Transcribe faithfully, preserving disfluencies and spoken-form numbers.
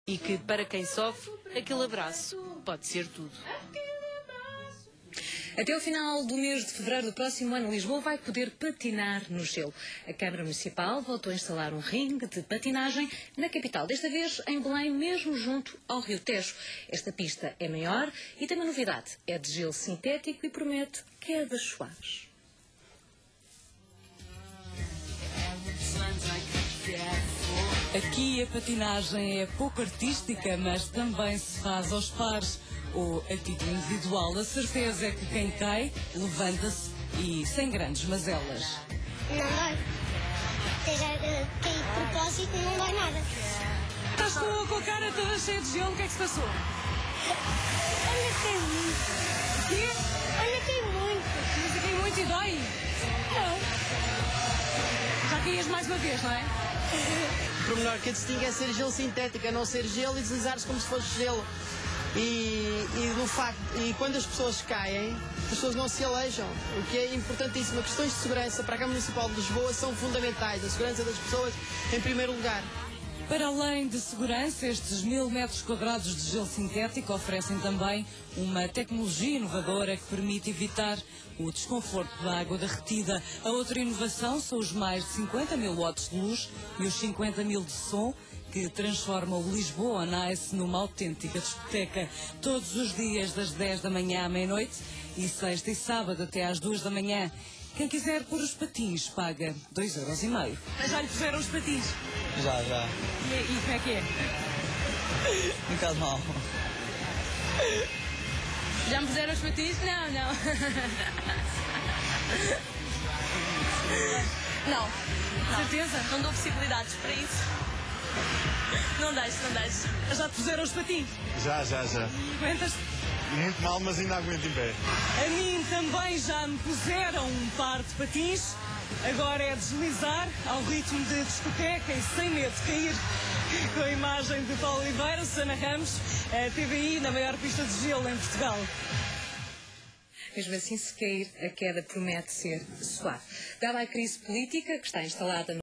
E que, para quem sofre, aquele abraço pode ser tudo. Até o final do mês de fevereiro do próximo ano, Lisboa vai poder patinar no gelo. A Câmara Municipal voltou a instalar um ringue de patinagem na capital, desta vez em Belém, mesmo junto ao Rio Tejo. Esta pista é maior e tem uma novidade, é de gelo sintético e promete quedas suaves. Aqui a patinagem é pouco artística, mas também se faz aos pares ou a título individual. A certeza é que quem cai, levanta-se e sem grandes mazelas. Não dói. Seja cair de propósito, não dói nada. Estás com, com a cara toda cheia de gelo, o que é que se passou? Olha, cai muito. Quê? Olha, cai muito. Mas cai muito e dói? Não. Já caías mais uma vez, não é? O pormenor que distingue é ser gelo sintético, é não ser gelo e deslizar-se como se fosse gelo. E, e, do facto, e quando as pessoas caem, as pessoas não se alejam, o que é importantíssimo. As questões de segurança para a Câmara Municipal de Lisboa são fundamentais, a segurança das pessoas em primeiro lugar. Para além de segurança, estes mil metros quadrados de gelo sintético oferecem também uma tecnologia inovadora que permite evitar o desconforto da água derretida. A outra inovação são os mais de cinquenta mil watts de luz e os cinquenta mil de som, que transforma o Lisboa Nice numa autêntica discoteca. Todos os dias das dez da manhã à meia-noite e sexta e sábado até às duas da manhã. Quem quiser pôr os patins paga dois euros e meio. Mas já lhe puseram os patins? Já, já. E, e como é que é? Um bocado mal. Já me puseram os patins? Não, não. Não. Não. Certeza? Não dou possibilidades para isso. Não deixo, não deixo. Já te puseram os patins? Já, já, já. Aguentas? Muito mal, mas ainda aguento em pé. A mim também já me puseram um par de patins. Agora é deslizar ao ritmo de discoteca e sem medo de cair. Com a imagem de Paulo Oliveira, Susana Ramos, a T V I na maior pista de gelo em Portugal. Mesmo assim, se cair, a queda promete ser suave. Dada a crise política que está instalada no